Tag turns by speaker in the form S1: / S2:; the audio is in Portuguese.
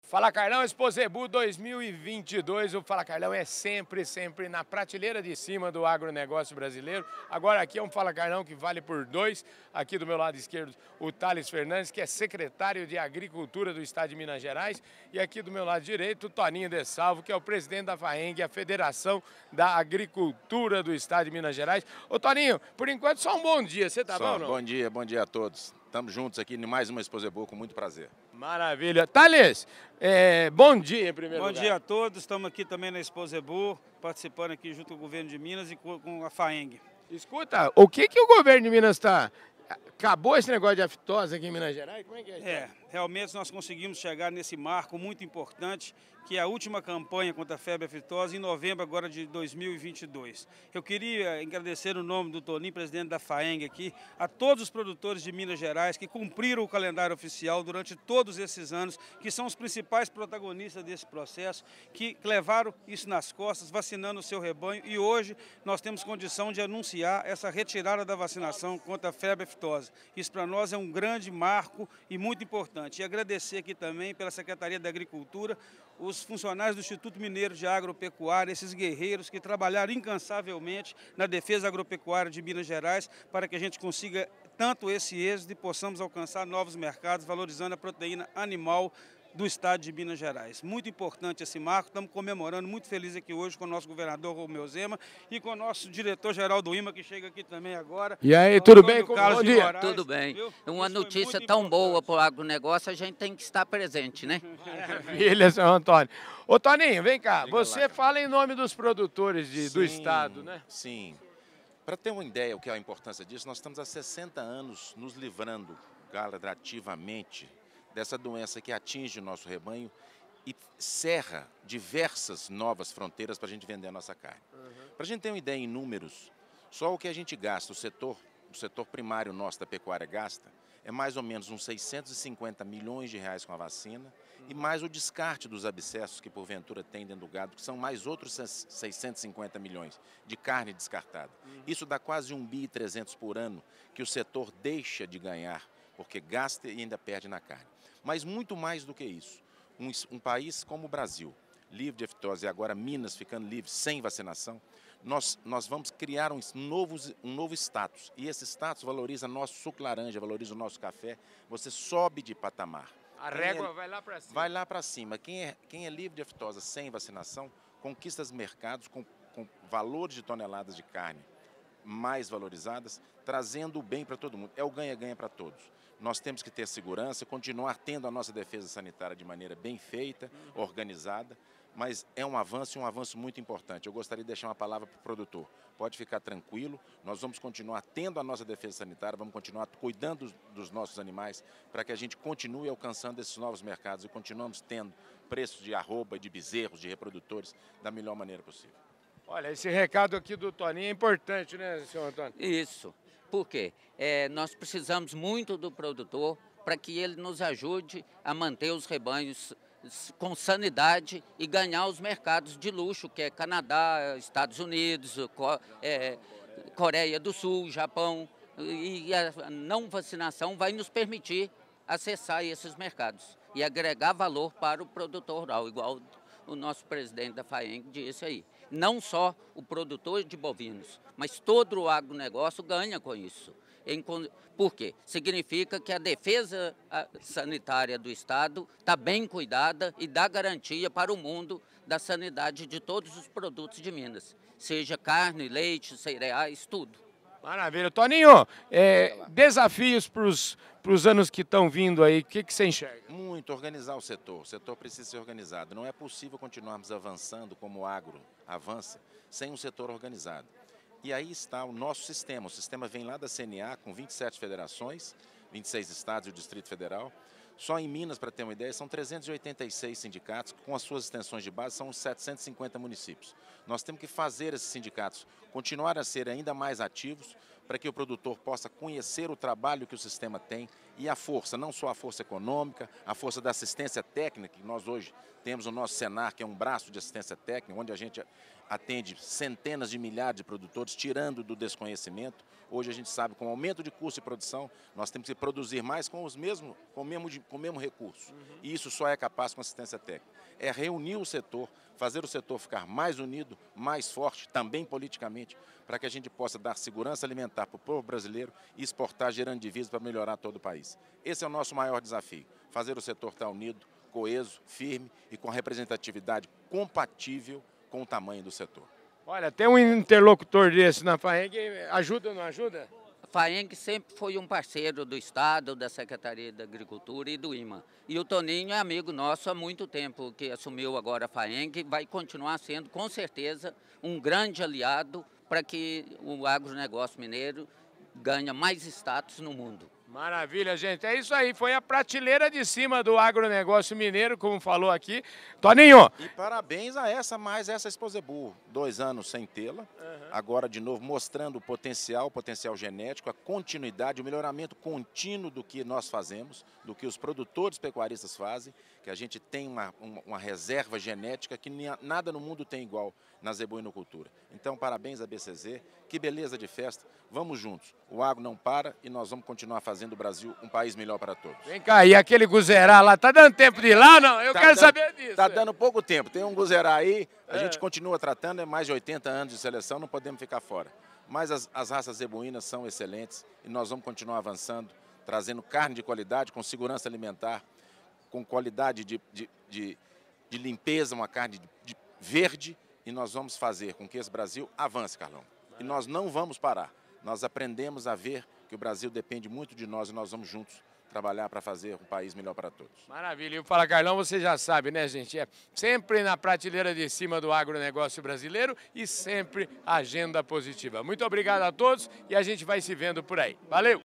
S1: Fala Carlão, Exposebu 2022, o Fala Carlão é sempre na prateleira de cima do agronegócio brasileiro. Agora aqui é um Fala Carlão que vale por dois. Aqui do meu lado esquerdo o Thales Fernandes, que é secretário de Agricultura do Estado de Minas Gerais. E aqui do meu lado direito o Toninho de Salvo, que é o presidente da FAENG, a Federação da Agricultura do Estado de Minas Gerais. Ô Toninho, por enquanto só um bom dia, você tá bom ou não?
S2: Bom dia a todos. Estamos juntos aqui em mais uma Exposebu com muito prazer.
S1: Maravilha. Thales, bom dia em primeiro lugar.
S3: Bom dia a todos, estamos aqui também na Exposebu, participando aqui junto com o governo de Minas e com a FAENG.
S1: Escuta, o que o governo de Minas está... Acabou esse negócio de aftosa aqui em Minas Gerais? Como é que é?
S3: Realmente nós conseguimos chegar nesse marco muito importante, que é a última campanha contra a febre aftosa em novembro agora de 2022. Eu queria agradecer no nome do Toninho, presidente da FAENG aqui, a todos os produtores de Minas Gerais que cumpriram o calendário oficial durante todos esses anos, que são os principais protagonistas desse processo, que levaram isso nas costas, vacinando o seu rebanho, e hoje nós temos condição de anunciar essa retirada da vacinação contra a febre aftosa. Isso para nós é um grande marco e muito importante. E agradecer aqui também pela Secretaria da Agricultura, os funcionários do Instituto Mineiro de Agropecuária, esses guerreiros que trabalharam incansavelmente na defesa agropecuária de Minas Gerais para que a gente consiga tanto esse êxito e possamos alcançar novos mercados, valorizando a proteína animal do estado de Minas Gerais. Muito importante esse marco, estamos comemorando, muito feliz aqui hoje com o nosso governador Romeu Zema e com o nosso diretor-geral do IMA, que chega aqui também agora.
S1: E aí, tudo bem? Bom dia.
S3: Moraes,
S4: tudo bem.
S3: Viu?
S4: Uma
S3: Isso
S4: notícia
S3: foi
S4: tão
S3: muito
S4: boa
S3: importante.
S4: para o agronegócio, a gente tem que estar presente, né?
S1: Maravilha, seu Antônio. Ô, Toninho, vem cá.
S2: Diga
S1: Você
S2: lá,
S1: fala em nome dos produtores do
S2: Sim,
S1: Estado, né?
S2: Sim. Para ter uma ideia o que é a importância disso, nós estamos há 60 anos nos livrando gradativamente dessa doença que atinge o nosso rebanho e cerra diversas novas fronteiras para a gente vender a nossa carne. Para a gente ter uma ideia em números, só o que a gente gasta, o setor primário nosso da pecuária gasta, é mais ou menos uns 650 milhões de reais com a vacina e mais o descarte dos abscessos que porventura tem dentro do gado, que são mais outros 650 milhões de carne descartada. Isso dá quase 1,3 bi por ano que o setor deixa de ganhar, porque gasta e ainda perde na carne. Mas muito mais do que isso. Um país como o Brasil, livre de aftosa e agora Minas ficando livre sem vacinação, nós vamos criar um novo status. E esse status valoriza nosso suco laranja, valoriza o nosso café. Você sobe de patamar.
S1: A régua vai lá para cima.
S2: Vai lá para cima. Quem é livre de aftosa sem vacinação conquista os mercados com valores de toneladas de carne mais valorizadas, trazendo o bem para todo mundo. É o ganha-ganha para todos. Nós temos que ter segurança, continuar tendo a nossa defesa sanitária de maneira bem feita, organizada, mas é um avanço e um avanço muito importante. Eu gostaria de deixar uma palavra para o produtor. Pode ficar tranquilo, nós vamos continuar tendo a nossa defesa sanitária, vamos continuar cuidando dos nossos animais para que a gente continue alcançando esses novos mercados e continuamos tendo preços de arroba, de bezerros, de reprodutores da melhor maneira possível.
S1: Olha, esse recado aqui do Toninho é importante, né, senhor Antônio?
S4: Isso. Por quê? Nós precisamos muito do produtor para que ele nos ajude a manter os rebanhos com sanidade e ganhar os mercados de luxo, que é Canadá, Estados Unidos, Coreia do Sul, Japão. E a não vacinação vai nos permitir acessar esses mercados e agregar valor para o produtor rural, igual o nosso presidente da FAENG disse aí. Não só o produtor de bovinos, mas todo o agronegócio ganha com isso. Por quê? Significa que a defesa sanitária do Estado está bem cuidada e dá garantia para o mundo da sanidade de todos os produtos de Minas, seja carne, leite, cereais, tudo.
S1: Maravilha. Toninho, desafios para os anos que estão vindo aí, o que você enxerga?
S2: Muito, organizar o setor precisa ser organizado. Não é possível continuarmos avançando como o agro avança sem um setor organizado. E aí está o nosso sistema. O sistema vem lá da CNA com 27 federações, 26 estados e o Distrito Federal. Só em Minas, para ter uma ideia, são 386 sindicatos, com as suas extensões de base são uns 750 municípios. Nós temos que fazer esses sindicatos continuar a ser ainda mais ativos para que o produtor possa conhecer o trabalho que o sistema tem e a força, não só a força econômica, a força da assistência técnica, que nós hoje temos o nosso Senar, que é um braço de assistência técnica, onde a gente atende centenas de milhares de produtores, tirando do desconhecimento. Hoje a gente sabe, com o aumento de custo de produção, nós temos que produzir mais com o mesmo recurso. E isso só é capaz com assistência técnica. É reunir o setor, fazer o setor ficar mais unido, mais forte, também politicamente, para que a gente possa dar segurança alimentar para o povo brasileiro e exportar, gerando divisas para melhorar todo o país. Esse é o nosso maior desafio, fazer o setor estar unido, coeso, firme e com representatividade compatível com o tamanho do setor.
S1: Olha, tem um interlocutor desse na FAENG, ajuda ou não ajuda?
S4: A FAENG sempre foi um parceiro do Estado, da Secretaria da Agricultura e do IMA. E o Toninho é amigo nosso há muito tempo, que assumiu agora a FAENG, vai continuar sendo, com certeza, um grande aliado para que o agronegócio mineiro ganhe mais status no mundo.
S1: Maravilha, gente. É isso aí. Foi a prateleira de cima do agronegócio mineiro, como falou aqui. Toninho!
S2: E parabéns a essa Exposebu. 2 anos sem tê-la. Agora, de novo, mostrando o potencial genético, a continuidade, o melhoramento contínuo do que nós fazemos, do que os produtores pecuaristas fazem, que a gente tem uma reserva genética que nada no mundo tem igual na zebuinocultura. Então, parabéns à BCZ. Que beleza de festa. Vamos juntos. O agro não para e nós vamos continuar fazendo o Brasil um país melhor para todos.
S1: Vem cá, e aquele Guzerá lá, tá dando tempo de ir lá ou não? Eu quero saber disso.
S2: Tá dando pouco tempo. Tem um Guzerá aí, a gente continua tratando, é mais de 80 anos de seleção, não podemos ficar fora. Mas as raças zebuínas são excelentes e nós vamos continuar avançando, trazendo carne de qualidade, com segurança alimentar, com qualidade de limpeza, uma carne verde, e nós vamos fazer com que esse Brasil avance, Carlão. E nós não vamos parar. Nós aprendemos a ver que o Brasil depende muito de nós e nós vamos juntos trabalhar para fazer um país melhor para todos.
S1: Maravilha. E o Fala Carlão, você já sabe, né, gente? É sempre na prateleira de cima do agronegócio brasileiro e sempre agenda positiva. Muito obrigado a todos e a gente vai se vendo por aí. Valeu!